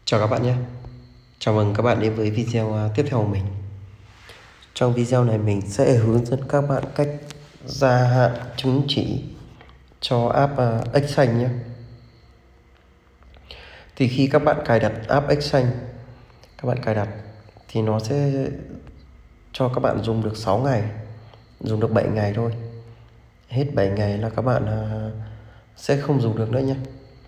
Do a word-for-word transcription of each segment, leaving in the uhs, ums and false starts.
Chào các bạn nhé. Chào mừng các bạn đến với video à, tiếp theo của mình. Trong video này mình sẽ hướng dẫn các bạn cách gia hạn chứng chỉ cho app uh, Xanh nhé. Thì khi các bạn cài đặt app Xanh, các bạn cài đặt thì nó sẽ cho các bạn dùng được sáu ngày, dùng được bảy ngày thôi. Hết bảy ngày là các bạn uh, sẽ không dùng được nữa nhé.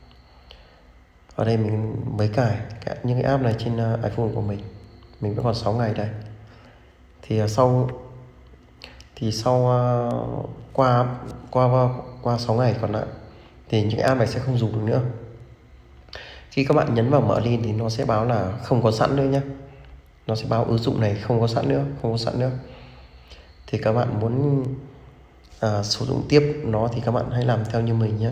Ở đây mình mới cài những cái app này trên uh, iPhone của mình. Mình vẫn còn sáu ngày đây. Thì uh, sau thì sau uh, qua qua qua sáu ngày còn lại thì những app này sẽ không dùng được nữa. Khi các bạn nhấn vào mở lên thì nó sẽ báo là không có sẵn nữa nhé. Nó sẽ báo ứng dụng này không có sẵn nữa, không có sẵn nữa. Thì các bạn muốn à, sử dụng tiếp nó thì các bạn hãy làm theo như mình nhé.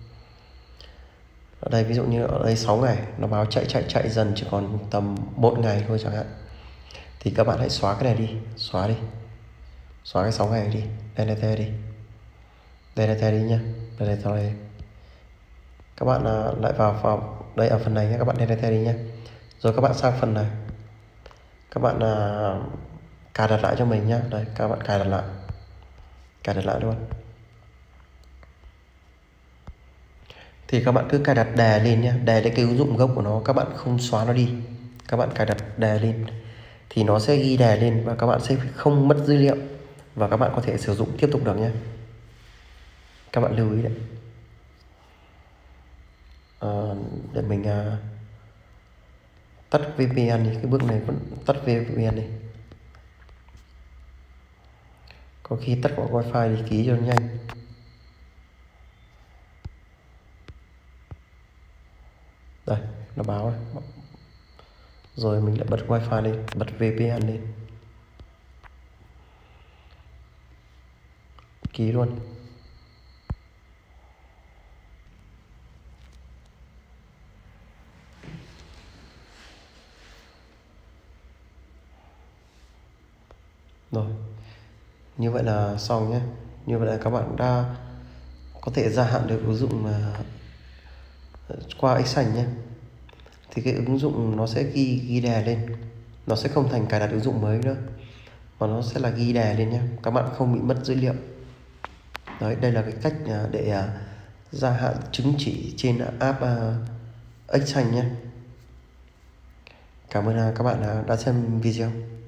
Ở đây ví dụ như ở đây sáu ngày nó báo chạy chạy chạy dần chỉ còn tầm một ngày thôi chẳng hạn. Thì các bạn hãy xóa cái này đi, xóa đi. Xóa cái sáu ngày đi, delete đi. Delete đi nhé, delete đi. Các bạn à, lại vào vào đây ở phần này nhé, các bạn delete đi nhé. Rồi các bạn sang phần này, các bạn à, cài đặt lại cho mình nhé. Đây các bạn cài đặt lại, cài đặt lại luôn. Thì các bạn cứ cài đặt đè lên nhé, đè lên cái ứng dụng gốc của nó, các bạn không xóa nó đi. Các bạn cài đặt đè lên thì nó sẽ ghi đè lên và các bạn sẽ không mất dữ liệu và các bạn có thể sử dụng tiếp tục được nhé. Các bạn lưu ý đấy. À, để mình à, tắt vê pê en đi, cái bước này vẫn tắt vê pê en đi. Có khi tắt qua wifi thì ký cho nó nhanh. Đây, nó báo này. Rồi mình lại bật wifi lên, bật vê pê en lên. Ký luôn. Rồi, như vậy là xong nhé. Như vậy là các bạn đã có thể gia hạn được ứng dụng qua Xanh nhé. Thì cái ứng dụng nó sẽ ghi ghi đè lên, nó sẽ không thành cài đặt ứng dụng mới nữa mà nó sẽ là ghi đè lên nhé. Các bạn không bị mất dữ liệu. Đấy, đây là cái cách để gia hạn chứng chỉ trên app Xanh nhé. Cảm ơn các bạn đã xem video.